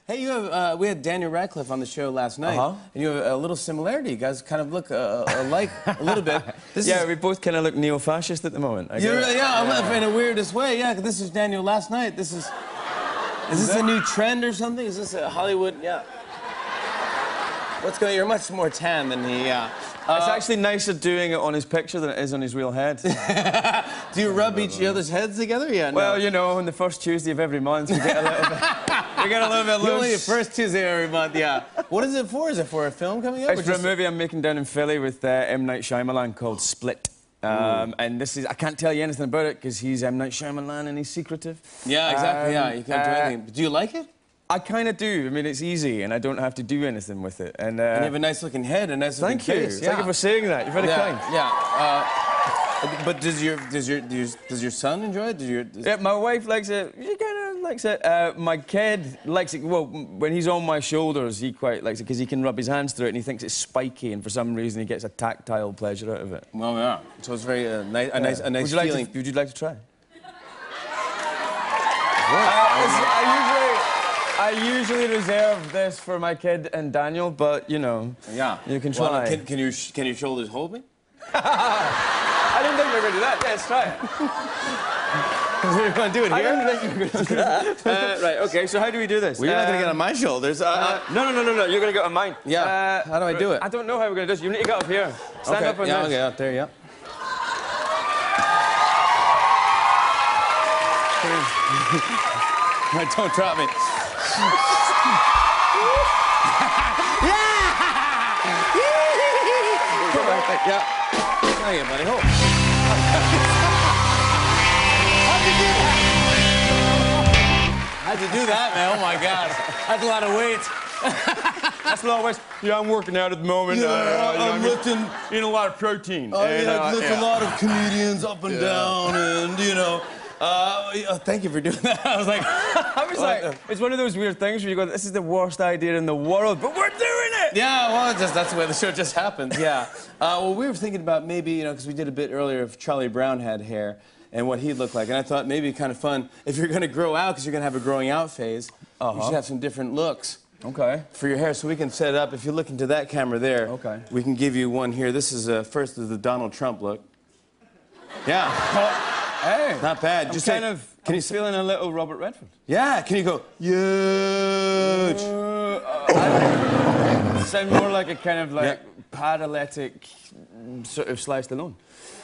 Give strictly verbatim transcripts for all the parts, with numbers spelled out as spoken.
Hey, you have, uh, we had Daniel Radcliffe on the show last night, uh-huh. and you have a little similarity. You guys kind of look uh, alike a little bit. This yeah, is... we both kind of look neo-fascist at the moment. I You're, guess. yeah, yeah, in a weirdest way. Yeah, this is Daniel last night. This is... Is this a new trend or something? Is this a Hollywood... Yeah. What's going on? You're much more tan than he, yeah. Uh, it's actually nicer doing it on his picture than it is on his real head. Do you rub each other's heads together? Yeah, no. Well, you know, on the first Tuesday of every month, we get a little bit... we get a little bit loose. Only the first Tuesday every month, yeah. What is it for? Is it for a film coming up? It's for just... a movie I'm making down in Philly with uh, M. Night Shyamalan called Split. Um, and this is... I can't tell you anything about it because he's M. Night Shyamalan and he's secretive. Yeah, exactly, um, yeah. You can't do uh, anything. Do you like it? I kind of do. I mean, it's easy, and I don't have to do anything with it. And, uh, and you have a nice-looking head, a nice-looking face. Thank you. Yeah. Thank you for saying that. You're very yeah, kind. Yeah. Uh, but does your does your does your, does your son enjoy it? Does your does... Yeah, my wife likes it. She kind of likes it. Uh, my kid likes it. Well, when he's on my shoulders, he quite likes it because he can rub his hands through it, and he thinks it's spiky, and for some reason, he gets a tactile pleasure out of it. Well, yeah. So it's very uh, nice, a nice, a nice would you feeling. Like to, would you like to try? Uh, I usually. I usually reserve this for my kid and Daniel, but, you know, yeah. you can try. Well, can, can, you, can your shoulders hold me? I didn't think you were going to do that. Yeah, let's try it. You want to do it here? I didn't think you were going to do that. uh, right, OK, so how do we do this? Well, you're uh, not going to get on my shoulders. Uh, uh, no, no, no, no, no, you're going to get on mine. Yeah. Uh, how do I do it? I don't know how we're going to do this. You need to get up here. Stand okay. up on yeah, this. Okay, out there, yeah. Right, don't drop me. Go back there. Yeah. Oh, yeah, buddy. Hold. How'd you do that? How'd you do that, man? Oh, my God. That's a lot of weight. That's a lot of weight. Yeah, I'm working out at the moment. Yeah, uh, I'm, I'm lifting... Eating a lot of protein. Oh, and, yeah, uh, I lift yeah. a lot of comedians up and yeah. down, and, you know... Uh, yeah, thank you for doing that. I was like... I was like, uh, it's one of those weird things where you go, this is the worst idea in the world, but we're doing it! Yeah, well, it's just, that's the way the show just happens, yeah. Uh, well, we were thinking about maybe, you know, because we did a bit earlier if Charlie Brown had hair and what he'd look like, and I thought maybe kind of fun, if you're going to grow out, because you're going to have a growing out phase, uh-huh. you should have some different looks. Okay. For your hair, so we can set it up. If you look into that camera there, okay. we can give you one here. This is, uh, first is the Donald Trump look. Yeah. Hey. Not bad. I'm Just kind say, of... Can I'm you feeling a little Robert Redford? Yeah. Can you go, huge? Uh, uh, sound more like a kind of like yeah. paralytic sort of Sly Stallone.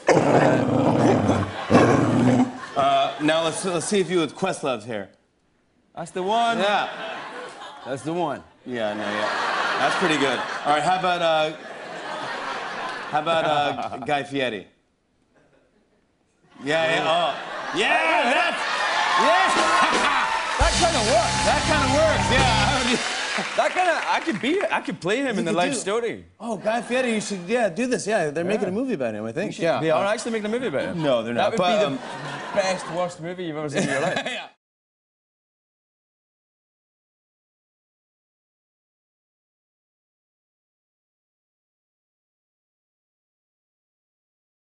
uh, now let's let's see if you with Questlove's hair. That's the one. Yeah. That's the one. Yeah. No. Yeah. That's pretty good. All right. How about uh? How about uh, Guy Fieri? Yeah. Yeah. Oh. Yeah, that's... Yeah! That kind of works. That kind of works, yeah. That kind of... I could be... I could play him you in the life do. story. Oh, Guy Fieri, you should, yeah, do this. Yeah, they're yeah. making a movie about him, I think. Yeah. They are uh, actually making a movie about him? No, they're not. That would but, be um... the best, worst movie you've ever seen in your life. Yeah.